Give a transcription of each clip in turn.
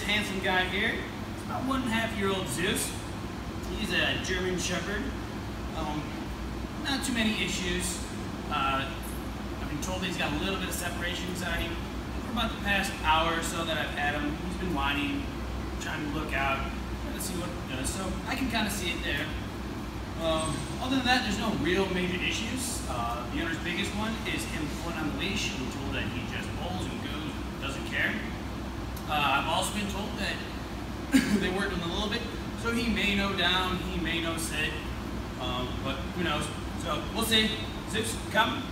handsome guy here. It's about 1.5-year-old Zeus. He's a German Shepherd. Not too many issues. I've been told that he's got a little bit of separation anxiety. For about the past hour or so that I've had him, he's been whining, trying to look out, trying to see what it does. So I can kind of see it there. Other than that, there's no real major issues. The owner's biggest one is him pulling on the leash. I'm told that he just pulls and goes, doesn't care. I've also been told that they worked with him a little bit, so he may know down, he may know sit, but who knows. So we'll see. Zeus, come.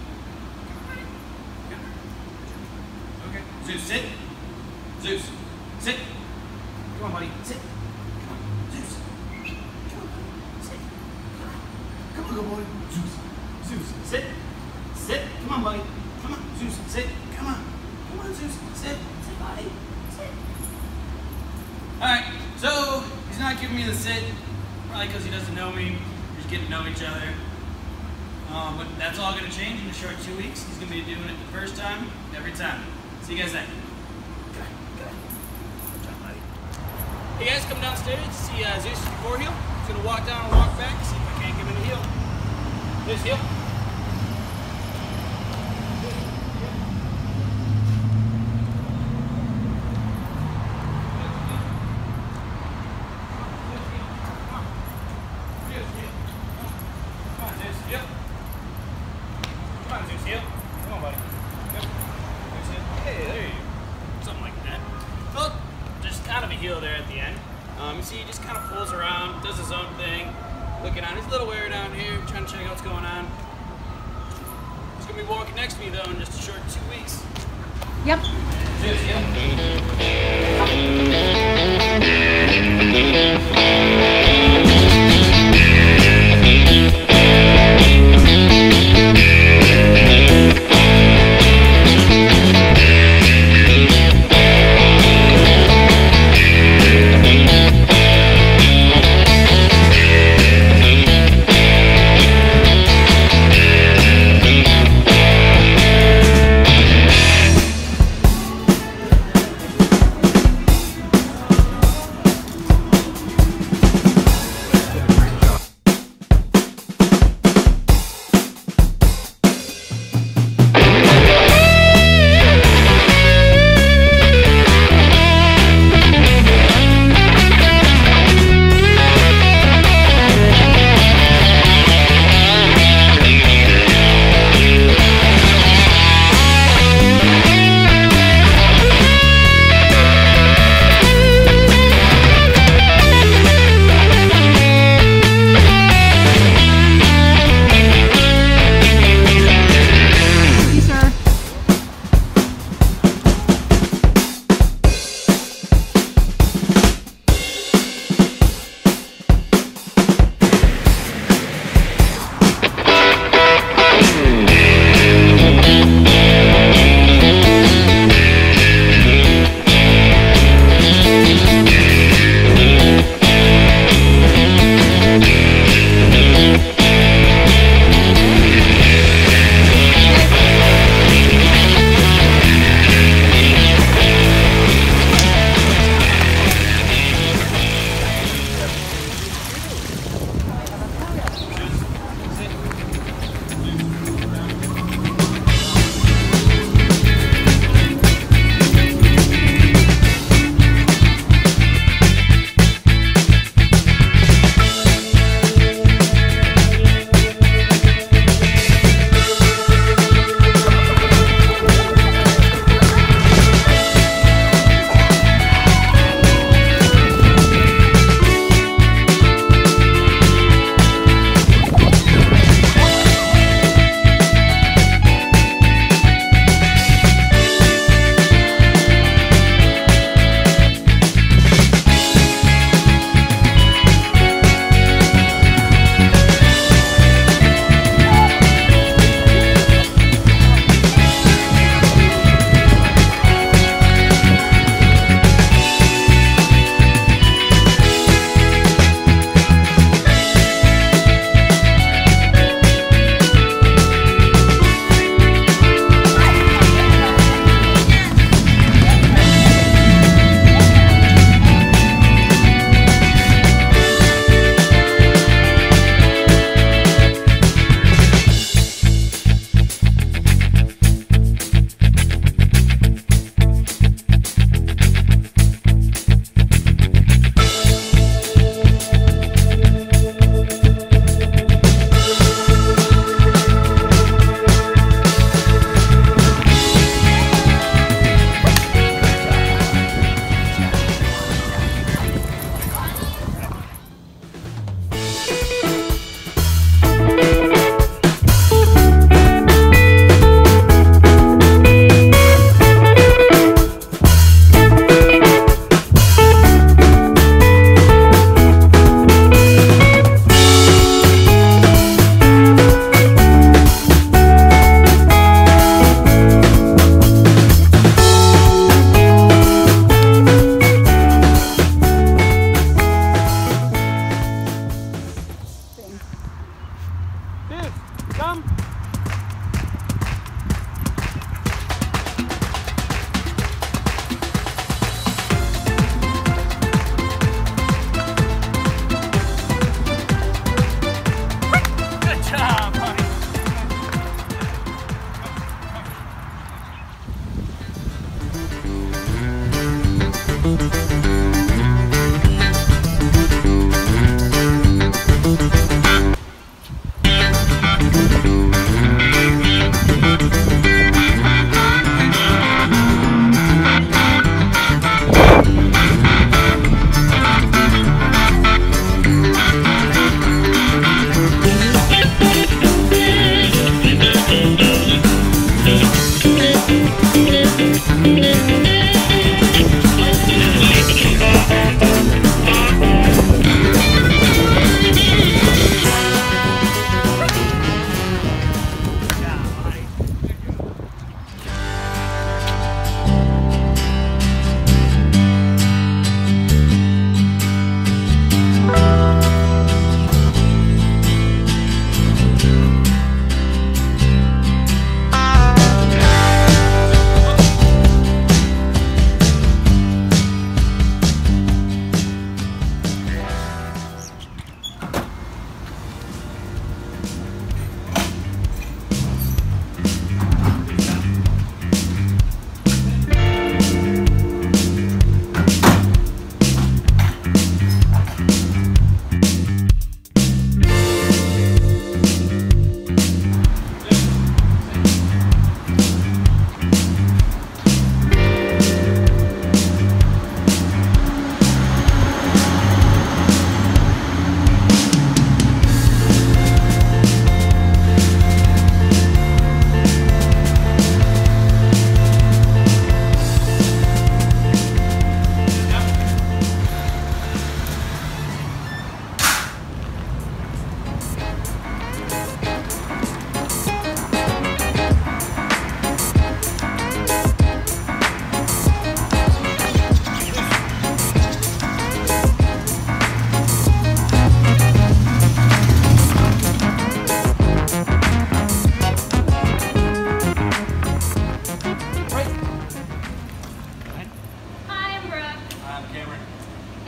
Okay. Zeus, sit. Zeus, sit. Come on, buddy, sit. Come on, Zeus. Come on, sit. Come on, good boy. Zeus. Zeus, sit. Sit. Come on, buddy. Come on, Zeus, sit. Come on. Come on, Zeus, sit. Sit, buddy. Sit. Alright, so he's not giving me the sit, probably because he doesn't know me. We're just getting to know each other. But that's all going to change in a short 2 weeks. He's going to be doing it the first time, every time. See you guys then. Good job, buddy. Hey guys, come downstairs to see Zeus' before heel. He's going to walk down and walk back, see if I can't give him a heel. Zeus, heel. Come on, Zeus, heel. Come on, buddy. Yep. Hey, there you go. Something like that. Well, there's kind of a heel there at the end. You see, he just kind of pulls around, does his own thing, looking on. He's a little wary down here, trying to check out what's going on. He's going to be walking next to me, though, in just a short 2 weeks. Yep. Zeus,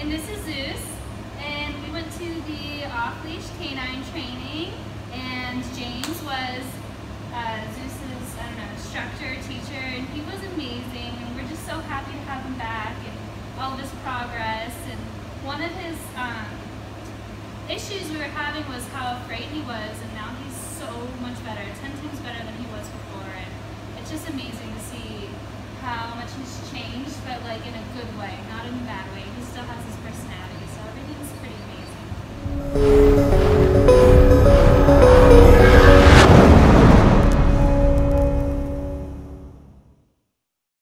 And this is Zeus, and we went to the off-leash canine training, and James was Zeus's, instructor, teacher, and he was amazing, and we're just so happy to have him back, and all of his progress. And one of his issues we were having was how afraid he was, and now he's so much better, 10 times better than he was before, and it's just amazing to see how much he's changed, but like in a good way, not in a bad way. He still has his personality.